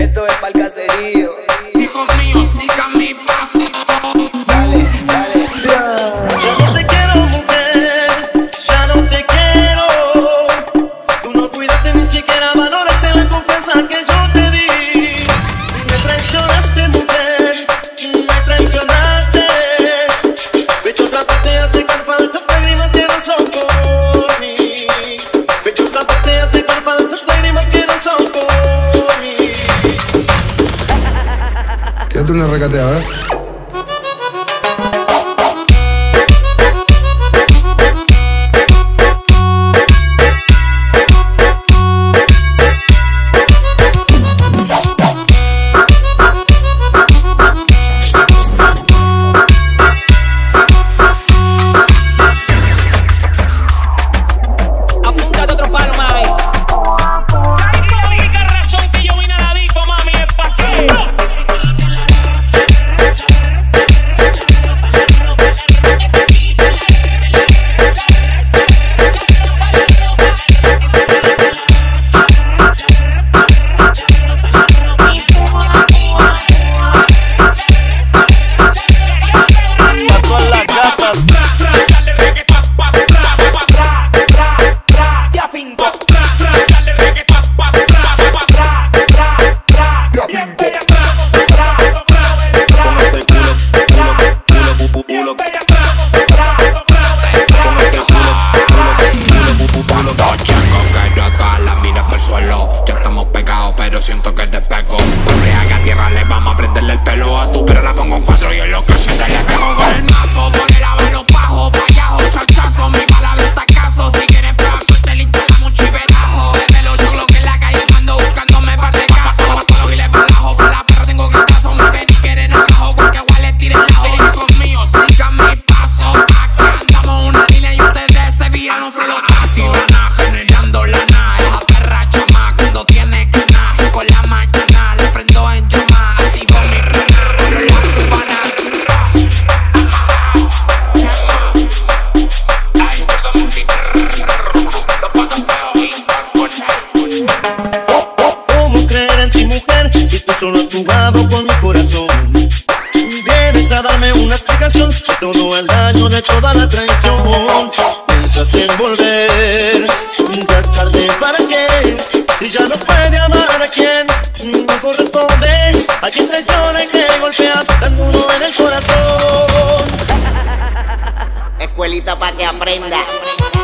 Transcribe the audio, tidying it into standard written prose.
Esto es pa'l caserío. Hijos míos, digan mi paso. Dale, dale. Ya no te quiero, mujer, ya no te quiero. Tú no cuidaste ni siquiera valoraste la confianza que yo te di. Me traicionaste, mujer, me traicionaste. Vete otra parte a secar falsas lágrimas que no son por mí. Vete otra parte a secar falsas lágrimas que no son por mí. Tírate una recatea, ¿eh? Siento que te pego. Porque haga tierra le vamos a prenderle el pelo a tú. Pero la pongo en 4 y en lo que siente le pego con el mazo. Pone la mano bajo, payajo, chachazo. Mi palabra está acaso. Si quieres probar suerte, le instalamos un chivetajo. Es de los choclos que en la calle ando buscándome par de casos. Palo y le balajo, por la perra tengo que caso. Me ven y quieren abajo, porque igual le tiren la hoja. Hijos míos, sigan mi paso. Aquí andamos una línea y ustedes se vieron flotazos. Así van a generando lana. Esa perra chama cuando tiene que con la mañana le prendo en llama, activo mi pena, pero la cubana. ¿Cómo creer en ti, mujer, si tú solo has jugado con mi corazón? Vienes a darme una explicación de todo el daño, de toda la traición. Piensas en volver, ya es tarde, ¿para qué? Y ya no puede amar a quien no corresponde, a quien traiciona y que golpea tan duro en el corazón. Escuelita pa' que aprenda.